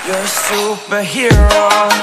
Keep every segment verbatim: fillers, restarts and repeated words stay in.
You're a superhero.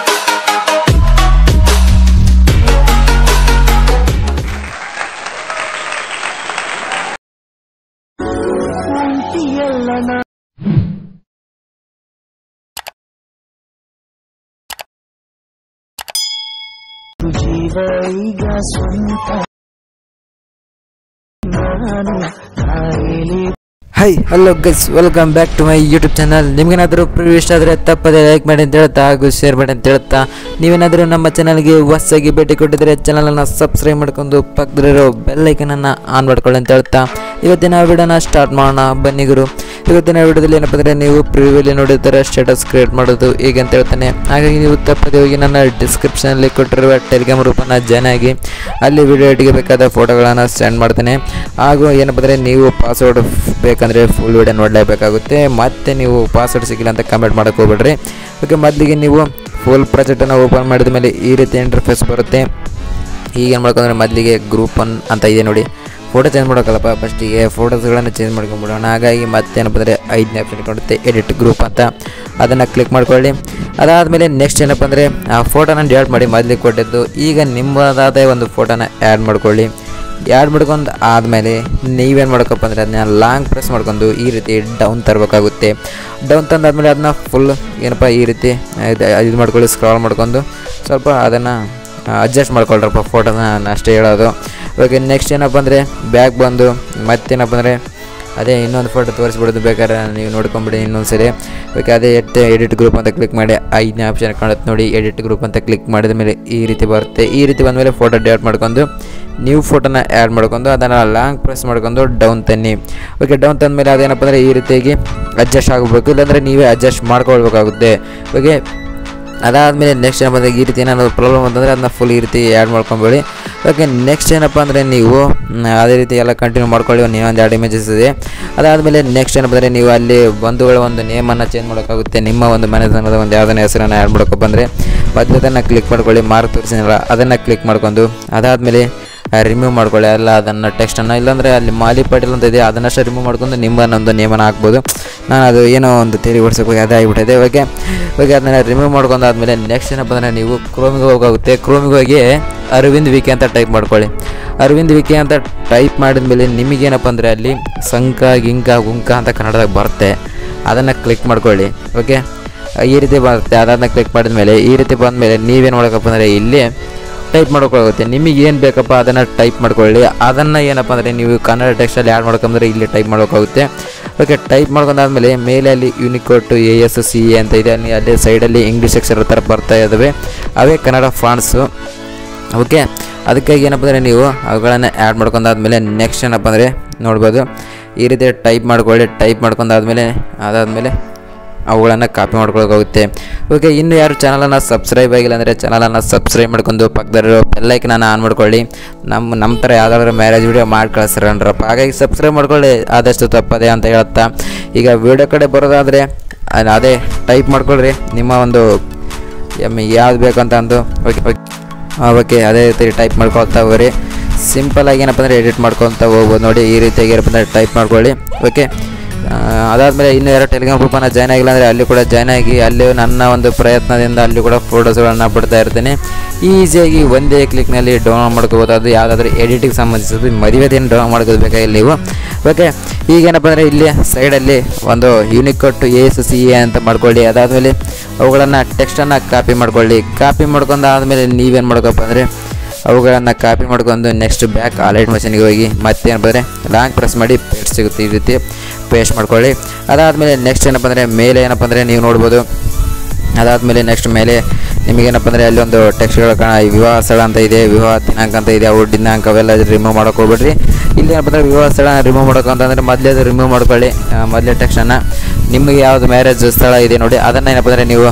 Hi hello guys, welcome back to my YouTube channel. ನಿಮಗೇನಾದರೂ preview ಇಷ್ಟ ಆದರೆ ತಪ್ಪದೆ like ಮಾಡಿ ಅಂತ ಹೇಳ್ತಾ ಹಾಗೂ ಶೇರ್ ಮಾಡಿ ಅಂತ ಹೇಳ್ತಾ, ನೀವೇನಾದರೂ ನಮ್ಮ ಚಾನಲ್ಗೆ ಹೊಸದಾಗಿ ಭೇಟಿ ಕೊಟ್ಟಿದ್ದರೆ ಚಾನಲನ್ನು ಸಬ್ಸ್ಕ್ರೈಬ್ ಮಾಡ್ಕೊಂಡು ಪಕ್ಕದಲ್ಲಿರೋ ಬೆಲ್ ಐಕನನ್ನು ಆನ್ ಮಾಡ್ಕೊಳ್ಳಿ ಅಂತ ಹೇಳ್ತಾ ಇವತ್ತಿನ ವಿಡಿಯೋನ ಸ್ಟಾರ್ಟ್ ಮಾಡೋಣ. ಬನ್ನಿ ಗುರು. ಇವತ್ತಿನ ವಿಡಿಯೋದಲ್ಲಿ ಏನಪ್ಪ ಅಂದರೆ ನೀವು ಪ್ರಿವ್ಯೂಲಿ ನೋಡಿರ್ತಾರೆ ಸ್ಟೇಟಸ್ ಕ್ರಿಯೇಟ್ ಮಾಡೋದು ಹೇಗೆ ಅಂತ ಹೇಳ್ತಾನೆ. ಹಾಗಾಗಿ ನೀವು ತಪ್ಪದೆ ಹೋಗಿ ನನ್ನ ಡಿಸ್ಕ್ರಿಪ್ಷನಲ್ಲಿ ಕೊಟ್ಟಿರುವ ಟೆಲಿಗ್ರಾಮ್ ಗ್ರೂಪನ್ನು ಜಾಯ್ನ್ ಆಗಿ ಅಲ್ಲಿ ವಿಡಿಯೋ ಎಡಿಗೆ ಬೇಕಾದ ಫೋಟೋಗಳನ್ನು ಸೆಂಡ್ ಮಾಡ್ತೇನೆ. ಹಾಗೂ ಏನಪ್ಪ ಅಂದರೆ ನೀವು ಪಾಸ್ವರ್ಡ್ ಬೇಕಂದರೆ ಫುಲ್ ವಿಡಿಯೋ ನೋಡಲೇಬೇಕಾಗುತ್ತೆ. ಮತ್ತು ನೀವು ಪಾಸ್ವರ್ಡ್ ಸಿಕ್ಕಿಲ್ಲ ಅಂತ ಕಮೆಂಟ್ ಮಾಡೋಕ್ಕೆ ಹೋಗ್ಬೇಡ್ರಿ. ಓಕೆ, ಮೊದಲಿಗೆ ನೀವು ಫುಲ್ ಪ್ರಾಜೆಕ್ಟನ್ನು ಓಪನ್ ಮಾಡಿದ ಮೇಲೆ ಈ ರೀತಿ ಇಂಟರ್ಫೇಸ್ ಬರುತ್ತೆ. ಈಗೇನು ಮಾಡ್ಕೊಂಡ್ರೆ ಮೊದಲಿಗೆ ಗ್ರೂಪ್ ಒನ್ ಅಂತ ಇದೆ ನೋಡಿ, ಫೋಟೋ ಚೇಂಜ್ ಮಾಡೋಕ್ಕಲ್ಲಪ್ಪ, ಫಸ್ಟಿಗೆ ಫೋಟೋಸ್ಗಳನ್ನು ಚೇಂಜ್ ಮಾಡ್ಕೊಂಡ್ಬಿಡೋಣ. ಹಾಗಾಗಿ ಮತ್ತೇನಪ್ಪ ಅಂದರೆ ಐದನೇ ಆಪ್ಷನ್ ಕೊಡುತ್ತೆ ಎಡಿಟ್ ಗ್ರೂಪ್ ಅಂತ, ಅದನ್ನು ಕ್ಲಿಕ್ ಮಾಡ್ಕೊಳ್ಳಿ. ಅದಾದಮೇಲೆ ನೆಕ್ಸ್ಟ್ ಏನಪ್ಪ ಅಂದರೆ ಆ ಫೋಟೋನ ಡಿಲೀಟ್ ಮಾಡಿ ಮೊದಲಿಗೆ ಕೊಟ್ಟಿದ್ದು. ಈಗ ನಿಮ್ಮದಾದ ಒಂದು ಫೋಟೋನ ಆ್ಯಡ್ ಮಾಡ್ಕೊಳ್ಳಿ. ಆ್ಯಡ್ ಮಾಡ್ಕೊಂಡು ಆದಮೇಲೆ ನೀವೇನು ಮಾಡ್ಕಪ್ಪ ಅಂದರೆ ಅದನ್ನ ಲಾಂಗ್ ಪ್ರೆಸ್ ಮಾಡ್ಕೊಂಡು ಈ ರೀತಿ ಡೌನ್ ತರಬೇಕಾಗುತ್ತೆ. ಡೌನ್ ತಂದಾದ್ಮೇಲೆ ಅದನ್ನ ಫುಲ್ ಏನಪ್ಪ ಈ ರೀತಿ ಇದು ಮಾಡ್ಕೊಳ್ಳಿ, ಸ್ಕ್ರಾಲ್ ಮಾಡ್ಕೊಂಡು ಸ್ವಲ್ಪ ಅದನ್ನು ಅಡ್ಜಸ್ಟ್ ಮಾಡ್ಕೊಳ್ರಪ್ಪ ಫೋಟೋನ, ನಾನು ಅಷ್ಟೇ ಹೇಳೋದು. ಓಕೆ, ನೆಕ್ಸ್ಟ್ ಏನಪ್ಪ ಅಂದರೆ ಬ್ಯಾಕ್ ಬಂದು ಮತ್ತೇನಪ್ಪ ಅಂದರೆ ಅದೇ ಇನ್ನೊಂದು ಫೋಟೋ ತೋರಿಸ್ಬಿಡೋದು, ಬೇಕಾದ್ರೆ ನೀವು ನೋಡ್ಕೊಂಬಿಡಿ ಇನ್ನೊಂದು ಸರಿ. ಓಕೆ, ಅದೇ ಎಟ್ ಎಡಿಟ್ ಗ್ರೂಪ್ ಅಂತ ಕ್ಲಿಕ್ ಮಾಡಿ ಐದನೇ ಆಪ್ಷನ್ ಕಾಣುತ್ತೆ ನೋಡಿ, ಎಡಿಟ್ ಗ್ರೂಪ್ ಅಂತ ಕ್ಲಿಕ್ ಮಾಡಿದ ಮೇಲೆ ಈ ರೀತಿ ಬರುತ್ತೆ. ಈ ರೀತಿ ಬಂದಮೇಲೆ ಫೋಟೋ ಡಿಲೀಟ್ ಮಾಡ್ಕೊಂಡು ನ್ಯೂ ಫೋಟೋನ ಆ್ಯಡ್ ಮಾಡ್ಕೊಂಡು ಅದನ್ನು ಲಾಂಗ್ ಪ್ರೆಸ್ ಮಾಡ್ಕೊಂಡು ಡೌನ್ ತನ್ನಿ. ಓಕೆ, ಡೌನ್ ತಂದಮೇಲೆ ಅದೇನಪ್ಪ ಅಂದರೆ ಈ ರೀತಿಯಾಗಿ ಅಡ್ಜಸ್ಟ್ ಆಗಬೇಕು, ಇಲ್ಲಾಂದರೆ ನೀವೇ ಅಡ್ಜಸ್ಟ್ ಮಾಡ್ಕೊಳ್ಬೇಕಾಗುತ್ತೆ. ಓಕೆ, ಅದಾದಮೇಲೆ ನೆಕ್ಸ್ಟ್ ಏನಪ್ಪ ಅಂದರೆ ಈ ರೀತಿ ಏನಾದರೂ ಪ್ರಾಬ್ಲಮ್ ಅಂತಂದರೆ ಅದನ್ನ ಫುಲ್ ಈ ರೀತಿ ಆ್ಯಡ್ ಮಾಡ್ಕೊಂಬೇಡಿ. ಓಕೆ, ನೆಕ್ಸ್ಟ್ ಏನಪ್ಪ ಅಂದರೆ ನೀವು ಅದೇ ರೀತಿ ಎಲ್ಲ ಕಂಟಿನ್ಯೂ ಮಾಡ್ಕೊಳ್ಳಿ. ಒಂದು ಒಂದು ಎರಡು ಇಮೇಜಸ್ ಇದೆ. ಅದಾದಮೇಲೆ ನೆಕ್ಸ್ಟ್ ಏನಪ್ಪ ಅಂದರೆ ನೀವು ಅಲ್ಲಿ ಬಂಧುಗಳ ಒಂದು ನೇಮನ್ನು ಚೇಂಜ್ ಮಾಡೋಕ್ಕಾಗುತ್ತೆ. ನಿಮ್ಮ ಒಂದು ಮನೆತನದ ಒಂದು ಯಾವುದನ್ನ ಹೆಸರನ್ನು ಆ್ಯಡ್ ಮಾಡೋಕೆ ಬಂದರೆ ಮೊದಲದನ್ನು ಕ್ಲಿಕ್ ಮಾಡ್ಕೊಳ್ಳಿ, ಮಾರ್ಕ್ ತೋರಿಸಿನಲ್ಲ ಅದನ್ನು ಕ್ಲಿಕ್ ಮಾಡ್ಕೊಂಡು ಅದಾದಮೇಲೆ ರಿಮೂವ್ ಮಾಡ್ಕೊಳ್ಳಿ ಎಲ್ಲ ಅದನ್ನು ಟೆಕ್ಸ್ಟನ್ನು. ಇಲ್ಲಾಂದರೆ ಅಲ್ಲಿ ಮಾಲಿ ಪಾಟೀಲ್ ಅಂತ ಇದೆ, ಅದನ್ನಷ್ಟೇ ರಿಮೂವ್ ಮಾಡ್ಕೊಂಡು ನಿಮ್ಮನ್ನೊಂದು ನೇಮನ್ನು ಹಾಕ್ಬೋದು. ನಾನು ಅದು ಏನೋ ಒಂದು ತೇರಿ ಓಡಿಸೋಕೆ ಹೋಗಿ ಅದೇ ಆಗಿಬಿಟ್ಟಿದೆ. ಓಕೆ ಓಕೆ ಅದನ್ನು ರಿಮೂವ್ ಮಾಡ್ಕೊಂಡಾದ್ಮೇಲೆ ನೆಕ್ಸ್ಟ್ ಏನಪ್ಪ ಅಂದರೆ ನೀವು ಕ್ರೋಮಿಗೆ ಹೋಗಾಗುತ್ತೆ. ಕ್ರೋಮಿಗೆ ಹೋಗಿ ಅರವಿಂದ್ ವಿಕೆ ಅಂತ ಟೈಪ್ ಮಾಡ್ಕೊಳ್ಳಿ. ಅರವಿಂದ್ ವಿಕೆ ಅಂತ ಟೈಪ್ ಮಾಡಿದ್ಮೇಲೆ ನಿಮಗೇನಪ್ಪ ಅಂದರೆ ಅಲ್ಲಿ ಸಂಕ ಗಿಂಕ ಗುಂಕ ಅಂತ ಕನ್ನಡದಾಗ ಬರುತ್ತೆ, ಅದನ್ನು ಕ್ಲಿಕ್ ಮಾಡ್ಕೊಳ್ಳಿ. ಓಕೆ, ಈ ರೀತಿ ಬರುತ್ತೆ. ಅದನ್ನು ಕ್ಲಿಕ್ ಮಾಡಿದ್ಮೇಲೆ ಈ ರೀತಿ ಬಂದಮೇಲೆ ನೀವೇನು ಮಾಡೋಕ್ಕಪ್ಪ ಅಂದರೆ ಇಲ್ಲಿ ಟೈಪ್ ಮಾಡೋಕ್ಕಾಗುತ್ತೆ. ನಿಮಗೆ ಏನು ಬೇಕಪ್ಪ ಅದನ್ನು ಟೈಪ್ ಮಾಡ್ಕೊಳ್ಳಿ. ಅದನ್ನು ಏನಪ್ಪ ಅಂದರೆ ನೀವು ಕನ್ನಡ ಟೆಕ್ಸ್ಟಲ್ಲಿ ಆ್ಯಡ್ ಮಾಡ್ಕೊಂಡ್ರೆ ಇಲ್ಲಿ ಟೈಪ್ ಮಾಡೋಕ್ಕಾಗುತ್ತೆ. ಓಕೆ, ಟೈಪ್ ಮಾಡ್ಕೊಂಡಾದ್ಮೇಲೆ ಮೇಲೆ ಅಲ್ಲಿ Unicode A S C A ಅಂತ ಇದೆ, ಅಲ್ಲಿ ಅಲ್ಲಿ ಸೈಡಲ್ಲಿ ಇಂಗ್ಲೀಷ್ ಅಕ್ಷರ ಥರ ಬರ್ತಾ ಇದ್ದಾವೆ, ಅವೇ ಕನ್ನಡ ಫಾಂಟ್ಸು. ಓಕೆ, ಅದಕ್ಕಾಗಿ ಏನಪ್ಪ ಅಂದರೆ ನೀವು ಅವುಗಳನ್ನು ಆ್ಯಡ್ ಮಾಡ್ಕೊಂಡಾದ್ಮೇಲೆ ನೆಕ್ಸ್ಟ್ ಏನಪ್ಪ ಅಂದರೆ ನೋಡ್ಬೋದು ಈ ರೀತಿ ಟೈಪ್ ಮಾಡ್ಕೊಳ್ಳಿ. ಟೈಪ್ ಮಾಡ್ಕೊಂಡಾದ್ಮೇಲೆ ಅದಾದಮೇಲೆ ಅವುಗಳನ್ನು ಕಾಪಿ ಮಾಡ್ಕೊಳ್ಳೋಕ್ಕಾಗುತ್ತೆ. ಓಕೆ, ಇನ್ನು ಯಾರು ಚಾನಲನ್ನು ಸಬ್ಸ್ಕ್ರೈಬ್ ಆಗಿಲ್ಲ ಅಂದರೆ ಚಾನಲನ್ನು ಸಬ್ಸ್ಕ್ರೈಬ್ ಮಾಡ್ಕೊಂಡು ಪಕ್ಕದಲ್ಲಿರೋ ಬೆಲ್ಲೈಕನನ್ನು ಆನ್ ಮಾಡ್ಕೊಳ್ಳಿ. ನಮ್ಮ ನಮ್ಮ ಥರ ಯಾವುದಾದ್ರೂ ಮ್ಯಾರೇಜ್ ವೀಡಿಯೋ ಮಾಡಿ ಕಳಿಸ್ರಂಡ್ರಪ್ಪ, ಹಾಗಾಗಿ ಸಬ್ಸ್ಕ್ರೈಬ್ ಮಾಡ್ಕೊಳ್ಳಿ ಆದಷ್ಟು ತಪ್ಪದೆ ಅಂತ ಹೇಳ್ತಾ ಈಗ ವೀಡಿಯೋ ಕಡೆ ಬರೋದಾದರೆ ಅದೇ ಟೈಪ್ ಮಾಡ್ಕೊಳ್ರಿ ನಿಮ್ಮ ಒಂದು ಎಮ್ ಯಾವ್ದು ಬೇಕಂತ ಅಂದು. ಓಕೆ ಓಕೆ ಓಕೆ ಅದೇ ರೀತಿ ಟೈಪ್ ಮಾಡ್ಕೊಳ್ತಾ ಹೋಗ್ರಿ. ಸಿಂಪಲಾಗಿ ಏನಪ್ಪ ಅಂದರೆ ಎಡಿಟ್ ಮಾಡ್ಕೊತ ಹೋಗ್ಬೋದು ನೋಡಿ, ಈ ರೀತಿಯಾಗಿ ಏನಪ್ಪ ಅಂದರೆ ಟೈಪ್ ಮಾಡ್ಕೊಳ್ಳಿ. ಓಕೆ, ಅದಾದಮೇಲೆ ಇನ್ನೂ ಯಾರು ಟೆಲಿಗ್ರಾಮ್ ಗ್ರೂಪನ್ನು ಜಾಯ್ನ್ ಆಗಿಲ್ಲ ಅಂದರೆ ಅಲ್ಲಿ ಕೂಡ ಜಾಯ್ನ್ ಆಗಿ ಅಲ್ಲಿ ನನ್ನ ಒಂದು ಪ್ರಯತ್ನದಿಂದ ಅಲ್ಲಿ ಕೂಡ ಫೋಟೋಸ್ಗಳನ್ನು ಬಿಡ್ತಾ ಇರ್ತೀನಿ. ಈಸಿಯಾಗಿ ಒಂದೇ ಕ್ಲಿಕ್ನಲ್ಲಿ ಡೌನ್ಲೋಡ್ ಮಾಡ್ಕೋಬೋದು. ಅದು ಯಾವುದಾದ್ರೂ ಎಡಿಟಿಂಗ್ ಸಂಬಂಧಿಸಿದ್ದು ಮದುವೆದೇನು ಡೌನ್ಲೋಡ್ ಮಾಡ್ಕೋಬೇಕಾಗಿಲ್ಲ ನೀವು. ಓಕೆ, ಈಗೇನಪ್ಪ ಅಂದರೆ ಇಲ್ಲಿ ಸೈಡಲ್ಲಿ ಒಂದು Unicode A S C A ಅಂತ ಮಾಡ್ಕೊಳ್ಳಿ. ಅದಾದಮೇಲೆ ಅವುಗಳನ್ನು ಟೆಕ್ಸ್ಟನ್ನು ಕಾಪಿ ಮಾಡ್ಕೊಳ್ಳಿ. ಕಾಪಿ ಮಾಡ್ಕೊಂಡು ಆದಮೇಲೆ ನೀವೇನು ಮಾಡ್ಕಪ್ಪ ಅಂದರೆ ಅವುಗಳನ್ನು ಕಾಪಿ ಮಾಡ್ಕೊಂಡು ನೆಕ್ಸ್ಟ್ ಬ್ಯಾಕ್ ಅಲೈಟ್ ಮಷೀನಿಗೆ ಹೋಗಿ ಮತ್ತೇನಪ್ಪ ಅಂದರೆ ಲಾಂಗ್ ಪ್ರೆಸ್ ಮಾಡಿ ಪೇಸ್ಟ್ ಸಿಗುತ್ತೆ, ಈ ರೀತಿ ಪೇಸ್ಟ್ ಮಾಡ್ಕೊಳ್ಳಿ. ಅದಾದಮೇಲೆ ನೆಕ್ಸ್ಟ್ ಏನಪ್ಪ ಅಂದರೆ ಮೇಲೆ ಏನಪ್ಪ ಅಂದರೆ ನೀವು ನೋಡ್ಬೋದು. ಅದಾದಮೇಲೆ ನೆಕ್ಸ್ಟ್ ಮೇಲೆ ನಿಮಗೇನಪ್ಪ ಅಂದರೆ ಅಲ್ಲಿ ಒಂದು ಟೆಕ್ಸ್ಟ್ಗಳು ಕಾಣ, ವಿವಾಹ ಸ್ಥಳ ಅಂತ ಇದೆ, ವಿವಾಹ ದಿನಾಂಕ ಅಂತ ಇದೆ, ಅವು ದಿನಾಂಕ ಅವೆಲ್ಲ ರಿಮೂವ್ ಮಾಡೋಕೆ ಹೋಗ್ಬೇಡ್ರಿ. ಇಲ್ಲಿ ಏನಪ್ಪ ಅಂದರೆ ವಿವಾಹ ಸ್ಥಳ ರಿಮೂವ್ ಮಾಡೋಕ್ಕಂತಂದರೆ ಮೊದಲೇ ಅದು ರಿಮೂವ್ ಮಾಡ್ಕೊಳ್ಳಿ. ಮೊದಲೇ ಟೆಕ್ಸ್ಟನ್ನು ನಿಮಗೆ ಯಾವುದು ಮ್ಯಾರೇಜ್ ಸ್ಥಳ ಇದೆ ನೋಡಿ ಅದನ್ನು ಏನಪ್ಪ ಅಂದರೆ ನೀವು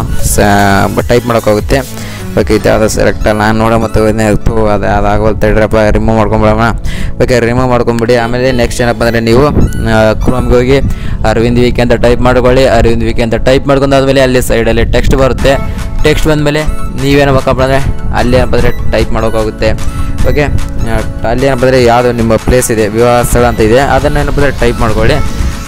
ಸ ಟೈಪ್ ಮಾಡೋಕ್ಕಾಗುತ್ತೆ. ಓಕೆ, ಇದು ಅದು ಸೆಲೆಕ್ಟಲ್ಲ ನಾನು ನೋಡೋ ಮತ್ತು ಅದು ಅದಾಗೋಲ್ ತಡ್ರಪ್ಪ, ರಿಮೂವ್ ಮಾಡ್ಕೊಂಬಿಡೋಣ. ಓಕೆ, ರಿಮೂವ್ ಮಾಡ್ಕೊಂಬಿಡಿ. ಆಮೇಲೆ ನೆಕ್ಸ್ಟ್ ಏನಪ್ಪ ಅಂದರೆ ನೀವು ಕ್ರೋಮ್ಗೆ ಹೋಗಿ ಅರವಿಂದ್ ವಿಕೆ ಅಂತ ಟೈಪ್ ಮಾಡ್ಕೊಳ್ಳಿ. ಅರವಿಂದ್ ವಿಕೆ ಅಂತ ಟೈಪ್ ಮಾಡ್ಕೊಂಡಾದ್ಮೇಲೆ ಅಲ್ಲಿ ಸೈಡಲ್ಲಿ ಟೆಕ್ಸ್ಟ್ ಬರುತ್ತೆ. ಟೆಕ್ಸ್ಟ್ ಬಂದಮೇಲೆ ನೀವೇನು ಬೇಕಪ್ಪ ಅಂದರೆ ಅಲ್ಲಿ ಏನಪ್ಪ ಅಂದರೆ ಟೈಪ್ ಮಾಡೋಕ್ಕಾಗುತ್ತೆ. ಓಕೆ, ಅಲ್ಲಿ ಏನಪ್ಪ ಅಂದರೆ ಯಾವುದು ನಿಮ್ಮ ಪ್ಲೇಸ್ ಇದೆ, ವಿವಾಹ ಸ್ಥಳ ಅಂತ ಇದೆ, ಅದನ್ನು ಏನಪ್ಪ ಅಂದರೆ ಟೈಪ್ ಮಾಡ್ಕೊಳ್ಳಿ.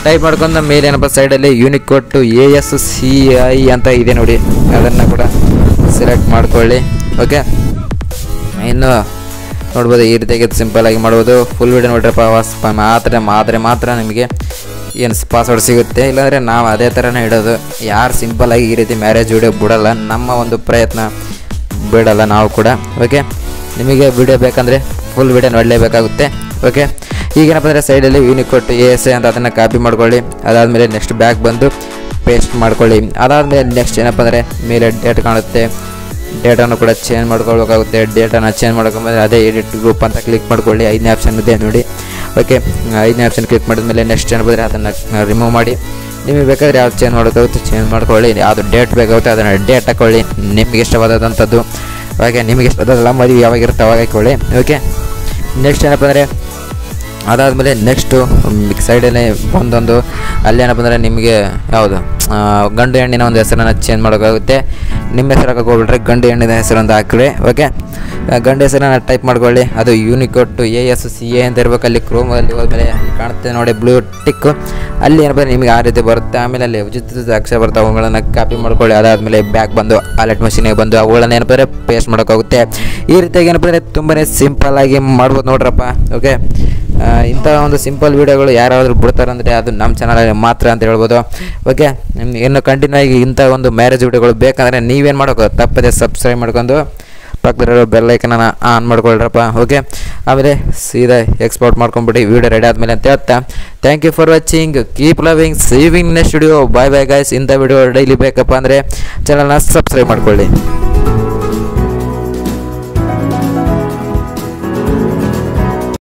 ಟೈಪ್ ಮಾಡ್ಕೊಂಡು ಮೇಲೆ ಏನಪ್ಪ ಸೈಡಲ್ಲಿ Unicode to A S C I ಅಂತ ಇದೆ ನೋಡಿ, ಅದನ್ನು ಕೂಡ ಸೆಲೆಕ್ಟ್ ಮಾಡ್ಕೊಳ್ಳಿ. ಓಕೆ, ಇನ್ನು ನೋಡ್ಬೋದು ಈ ರೀತಿಯಾಗಿ ಸಿಂಪಲಾಗಿ ಮಾಡ್ಬೋದು. ಫುಲ್ ವಿಡಿಯೋ ನೋಡ್ರಪ್ಪ ವಾಸ್ಪ ಮಾತ್ರ ಮಾತ್ರ ಮಾತ್ರ ನಿಮಗೆ ಏನು ಪಾಸ್ವರ್ಡ್ ಸಿಗುತ್ತೆ, ಇಲ್ಲಾಂದರೆ ನಾವು ಅದೇ ಥರನೇ ಇಡೋದು. ಯಾರು ಸಿಂಪಲಾಗಿ ಈ ರೀತಿ ಮ್ಯಾರೇಜ್ ವಿಡಿಯೋ ಬಿಡೋಲ್ಲ, ನಮ್ಮ ಒಂದು ಪ್ರಯತ್ನ ಬಿಡೋಲ್ಲ ನಾವು ಕೂಡ. ಓಕೆ, ನಿಮಗೆ ವಿಡಿಯೋ ಬೇಕಂದರೆ ಫುಲ್ ವಿಡಿಯೋ ನೋಡಲೇಬೇಕಾಗುತ್ತೆ. ಓಕೆ, ಈಗೇನಪ್ಪ ಅಂದರೆ ಸೈಡಲ್ಲಿ ಯೂನಿಕೋಡ್ ಎ ಎಸ್ ಎ ಅಂತ ಅದನ್ನು ಕಾಪಿ ಮಾಡ್ಕೊಳ್ಳಿ. ಅದಾದಮೇಲೆ ನೆಕ್ಸ್ಟ್ ಬ್ಯಾಕ್ ಬಂದು ಪೇಸ್ಟ್ ಮಾಡ್ಕೊಳ್ಳಿ. ಅದಾದಮೇಲೆ ನೆಕ್ಸ್ಟ್ ಏನಪ್ಪ ಅಂದರೆ ಮೇಲೆ ಡೇಟ್ ಕಾಣುತ್ತೆ, ಡೇಟನ್ನು ಕೂಡ ಚೇಂಜ್ ಮಾಡ್ಕೊಳ್ಬೇಕಾಗುತ್ತೆ. ಡೇಟನ್ನು ಚೇಂಜ್ ಮಾಡ್ಕೊಂಡ್ಬಂದರೆ ಅದೇ ಎಡಿಟ್ ಗ್ರೂಪ್ ಅಂತ ಕ್ಲಿಕ್ ಮಾಡ್ಕೊಳ್ಳಿ. ಐದನೇ ಆಪ್ಷನ್ ಇದೆ ನೋಡಿ. ಓಕೆ, ಐದನೇ ಆಪ್ಷನ್ ಕ್ಲಿಕ್ ಮಾಡಿದ್ಮೇಲೆ ನೆಕ್ಸ್ಟ್ ಏನಪ್ಪ ಅಂದರೆ ಅದನ್ನು ರಿಮೂವ್ ಮಾಡಿ. ನಿಮಗೆ ಬೇಕಾದರೆ ಯಾವ್ದು ಚೇಂಜ್ ಮಾಡೋಕ್ಕಾಗುತ್ತೆ ಚೇಂಜ್ ಮಾಡ್ಕೊಳ್ಳಿ. ಯಾವುದು ಡೇಟ್ ಬೇಕಾಗುತ್ತೆ ಅದನ್ನು ಡೇಟ್ ಹಾಕ್ಕೊಳ್ಳಿ, ನಿಮಗೆ ಇಷ್ಟವಾದಂಥದ್ದು. ಹಾಗೆ ನಿಮಗೆ ಇಷ್ಟವಾದಲ್ಲ ಮದುವೆ ಯಾವಾಗಿರುತ್ತೆ ಅವಾಗ ಹಾಕ್ಕೊಳ್ಳಿ. ಓಕೆ, ನೆಕ್ಸ್ಟ್ ಏನಪ್ಪ ಅಂದರೆ ಅದಾದಮೇಲೆ ನೆಕ್ಸ್ಟು ಸೈಡಲ್ಲೇ ಒಂದೊಂದು ಅಲ್ಲೇನಪ್ಪ ಅಂದರೆ ನಿಮಗೆ ಯಾವುದು ಗಂಡು ಹೆಣ್ಣಿನ ಒಂದು ಹೆಸರನ್ನು ಚೇಂಜ್ ಮಾಡೋಕ್ಕಾಗುತ್ತೆ. ನಿಮ್ಮ ಹೆಸರು ಹಾಕಕ್ಕೆ ಹೋಗ್ಬಿಟ್ರೆ ಗಂಡು ಹೆಣ್ಣಿನ ಹೆಸರು ಅಂತ ಹಾಕಿರಿ. ಓಕೆ, ಗಂಡು ಹೆಸರನ್ನು ಟೈಪ್ ಮಾಡ್ಕೊಳ್ಳಿ. ಅದು Unicode to A S C A ಅಂತ ಇರಬೇಕು. ಅಲ್ಲಿ ಕ್ರೋಮಲ್ಲಿ ಹೋದ್ಮೇಲೆ ಕಾಣುತ್ತೆ ನೋಡಿ ಬ್ಲೂ ಟಿಕ್ಕು, ಅಲ್ಲಿ ಏನಪ್ಪ ನಿಮಗೆ ಆ ರೀತಿ ಬರುತ್ತೆ. ಆಮೇಲೆ ಅಲ್ಲಿ ಉಚಿತ ಅಕ್ಷರ ಬರುತ್ತೆ, ಅವುಗಳನ್ನು ಕಾಪಿ ಮಾಡ್ಕೊಳ್ಳಿ. ಅದಾದಮೇಲೆ ಬ್ಯಾಕ್ ಬಂದು ಅಲರ್ಟ್ ಮಷೀನಿಗೆ ಬಂದು ಅವುಗಳನ್ನು ಏನಪ್ಪ ಅಂದರೆ ಪೇಸ್ಟ್ ಮಾಡೋಕ್ಕಾಗುತ್ತೆ. ಈ ರೀತಿಯಾಗಿ ಏನಪ್ಪ ಅಂದರೆ ತುಂಬಾ ಸಿಂಪಲ್ಲಾಗಿ ಮಾಡ್ಬೋದು ನೋಡ್ರಪ್ಪ. ಓಕೆ, ಇಂಥ ಒಂದು ಸಿಂಪಲ್ ವೀಡಿಯೋಗಳು ಯಾರಾದರೂ ಬಿಡ್ತಾರೆ ಅಂದರೆ ಅದು ನಮ್ಮ ಚಾನಲಲ್ಲಿ ಮಾತ್ರ ಅಂತ ಹೇಳ್ಬೋದು. ಓಕೆ, ನಿಮ್ಗೆ ಇನ್ನು ಕಂಟಿನ್ಯೂ ಆಗಿ ಇಂಥ ಒಂದು ಮ್ಯಾರೇಜ್ ವೀಡಿಯೋಗಳು ಬೇಕಂದರೆ ನೀವೇನು ಮಾಡೋಕೆ ತಪ್ಪದೆ ಸಬ್ಸ್ಕ್ರೈಬ್ ಮಾಡ್ಕೊಂಡು ಪಕ್ಕದಲ್ಲಿರೋ ಬೆಲ್ಲೈಕನ್ನ ಆನ್ ಮಾಡ್ಕೊಳ್ರಪ್ಪ. ಓಕೆ, ಆಮೇಲೆ ಸೀದಾ ಎಕ್ಸ್ಪೋರ್ಟ್ ಮಾಡ್ಕೊಂಡ್ಬಿಟ್ಟು ವೀಡಿಯೋ ರೆಡಿ ಆದಮೇಲೆ ಅಂತ ಹೇಳ್ತಾ thank you for watching, keep loving, saving next video. Bye bye guys. ಇಂಥ ವಿಡಿಯೋ ಡೈಲಿ ಬೇಕಪ್ಪ ಅಂದರೆ ಚಾನಲ್ನ ಸಬ್ಸ್ಕ್ರೈಬ್ ಮಾಡ್ಕೊಳ್ಳಿ.